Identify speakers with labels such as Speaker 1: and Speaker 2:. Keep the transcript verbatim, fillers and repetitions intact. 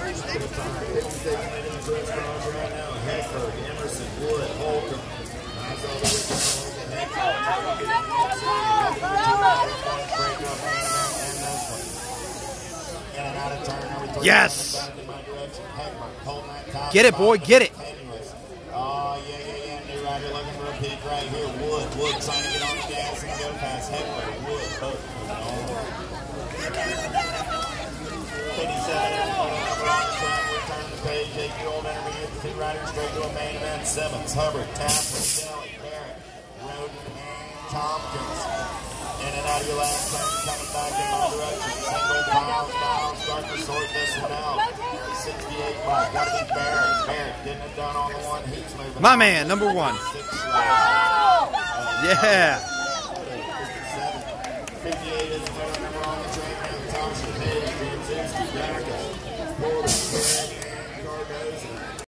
Speaker 1: Yes! Get it, boy, get it!
Speaker 2: Oh, yeah, yeah, yeah. New rider looking for a peak right here. Wood, Wood trying to get on the gas and go past Heckler. Wood, both fifty-seven, number on the track. We're turning the page. Eight-year-old intermediate, two riders straight to a main event. Sevens, Hubbard, Taplin, Kelly, Barrette, Roden, and Tompkins. In and out of your last turn, coming back in my direction. Single miles, miles, starting to sort this one out. sixty-eight by, gotta be Barrette. Barrette didn't have done on the one. He's moving.
Speaker 1: My man, number one. Yeah.
Speaker 2: fifty-eight is the number on the train. Thompson, Hayes, Bransen, Barrette, Porter, Barrette, and Cardozo.